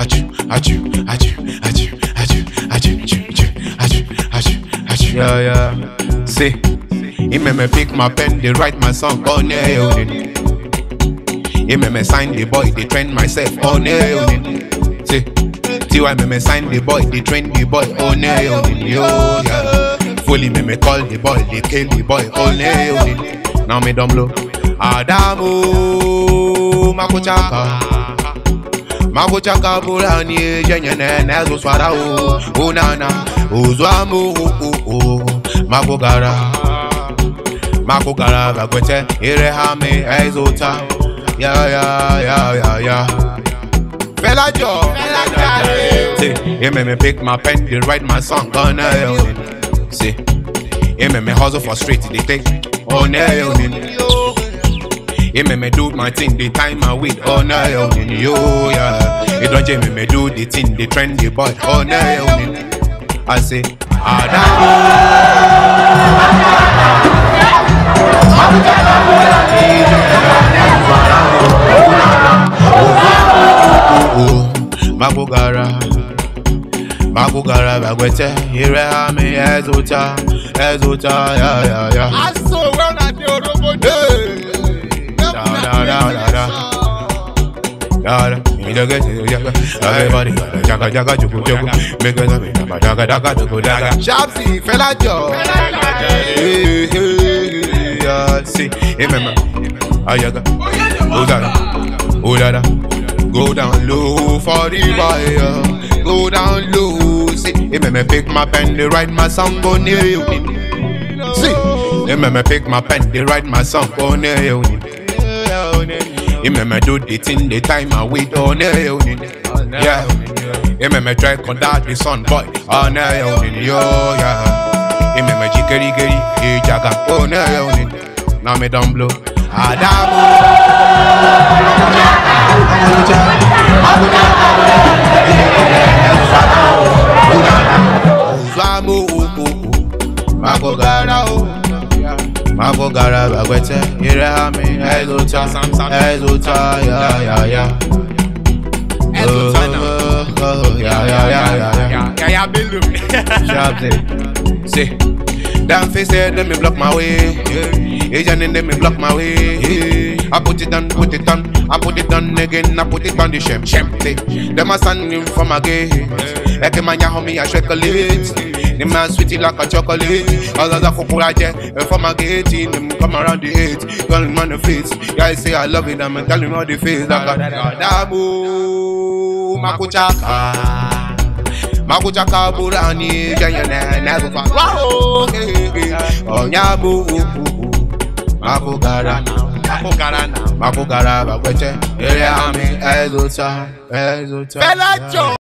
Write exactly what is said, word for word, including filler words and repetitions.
Achoo, achoo, achoo, achoo, achoo, achoo, achoo, achoo, achoo. Yeah, yeah. See, he made me pick my pen, they write my song on nail. He made me sign the boy, they train myself on nail. See, see why me me sign the boy, they train the boy on nail. Yo, yeah. Fully me me call the boy, they kill the boy on nail. Now me don't blow. Adamu, makuchaka. Makuchaka bulani jenyene nezo swarao unana uzwamu makugara makugara bagwete irehame ezota ya ya ya ya ya Fella Joe. See, he made me pick my pen, they write my song on nail. See, he made me hustle for street, they take on nail. He made me do my thing, they time my weed on nail. Yo, yeah. He don't make me do the thing, they trend the boy on nail. I say, Adamu. Makugara, Makugara, Bagwete, Hirame, Ezota, Ezota, ya, ya, ya. I saw when I did a robot. Da da da da da. Da da. Everybody, jaga jaga jugu jugu. Make us up, jaga jaga jugu jaga. Shamsha, Fella Joe. Hey hey yeah. See, remember, ayaga. Oh da da, oh da da. Go down low for the fire. Go down low. See, it made me pick my pen, they write my song on you. See, it made me pick my pen, they write my song on you. It made me do the thing, the time I wait on you. Yeah, it made me try conduct the sun boy on you. Yo, yeah. It made me jiggery gary, he jaga on you. Now me don't blow. Adamu. Makugara, Makugara, Bagwete, Hirame, Ezota, Ezota, ya, ya, ya. Ezota now. Ya, ya, ya, ya, ya. Ya, ya, build Shamsha, see, damn face said, let me block my way. Asian in them, me block my way. I put it on, put it on, I put it on again, I put it on the shem, shem. Them a standing for my gate. Like a man, ya homie, I chocolate. The man sweetie like a chocolate. All of the cocoa jet, for my gate, them come around the eight. Calling on the face. Guys say I love it, I'm telling all the face. Like a Adamu, Makuchaka. Makuchaka burani, jayane, never far. Wow, oh, Yabu, Makugara, Makugara, Makugara, Bagwete, Hirame, Ezota, Ezota. Fella Joe.